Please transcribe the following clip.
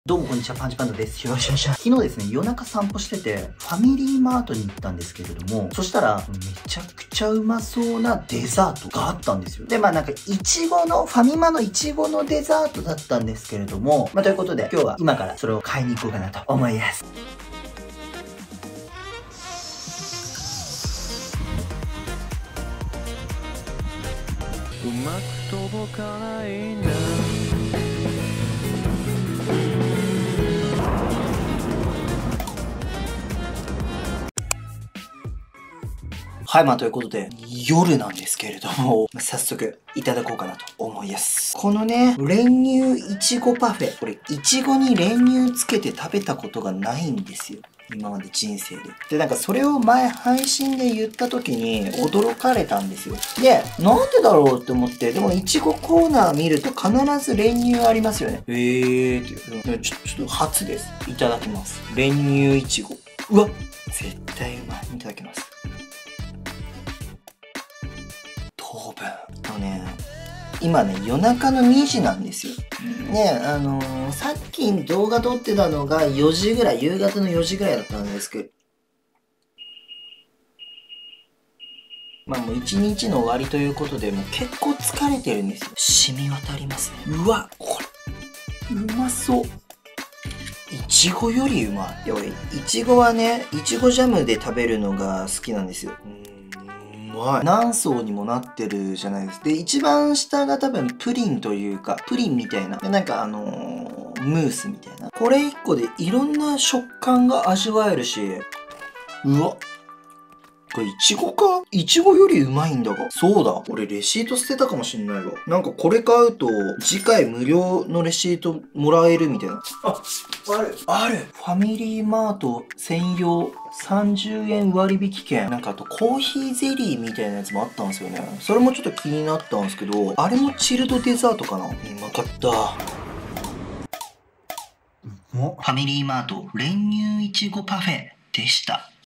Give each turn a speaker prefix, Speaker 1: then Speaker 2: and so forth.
Speaker 1: どうもこんにちは、パンチパンダです。よろしくお願いします。昨日ですね、夜中散歩してて、ファミリーマートに行ったんですけれども、そしたら、めちゃくちゃうまそうなデザートがあったんですよ。で、ファミマのイチゴのデザートだったんですけれども、ということで、今日は今からそれを買いに行こうかなと思います。
Speaker 2: うまく届かないんだ。
Speaker 1: はい、ということで、夜なんですけれども、早速、いただこうかなと思います。このね、練乳いちごパフェ。これ、いちごに練乳つけて食べたことがないんですよ。今まで人生で。で、それを前配信で言った時に驚かれたんですよ。で、なんでだろうって思って、でもいちごコーナー見ると必ず練乳ありますよね。っていう。ちょっと初です。いただきます。練乳いちご。うわ、絶対うまい。いただきます。糖分。今ね、夜中の2時なんですよ。ね、さっき動画撮ってたのが4時ぐらい、夕方の4時ぐらいだったんですけど、もう一日の終わりということで、もう結構疲れてるんですよ。染み渡りますね。うわ、これ、うまそう。いちごよりうまい。で、俺、いちごはね、いちごジャムで食べるのが好きなんですよ。何層にもなってるじゃないですか。で、一番下が多分プリンというか、プリンみたいな。で、ムースみたいな。これ1個でいろんな食感が味わえるし、うわ。これイチゴか？イチゴよりうまいんだが。そうだ。俺レシート捨てたかもしんないわ。これ買うと、次回無料のレシートもらえるみたいな。あるファミリーマート専用30円割引券。あとコーヒーゼリーみたいなやつもあったんですよね。それもちょっと気になったんですけど、あれもチルドデザートかな？うまかった。ファミリーマート練乳いちごパフェでした。